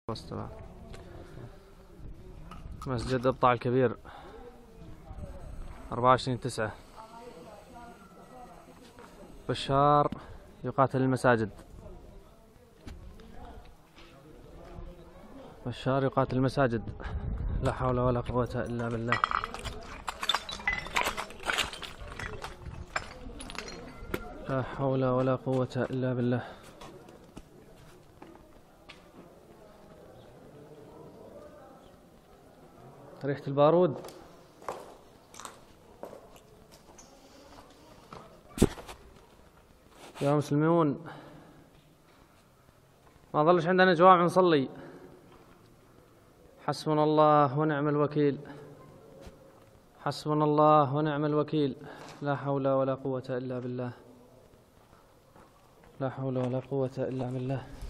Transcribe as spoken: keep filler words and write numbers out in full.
مستوى مسجد الطاع الكبير أربعة وعشرين تسعة. بشار يقاتل المساجد. بشار يقاتل المساجد. لا حول ولا قوة إلا بالله. لا حول ولا قوة إلا بالله. ريحة البارود. يا مسلمون ما ظلش عندنا جوامع نصلي. حسبنا الله ونعم الوكيل. حسبنا الله ونعم الوكيل. لا حول ولا قوة إلا بالله. لا حول ولا قوة إلا بالله.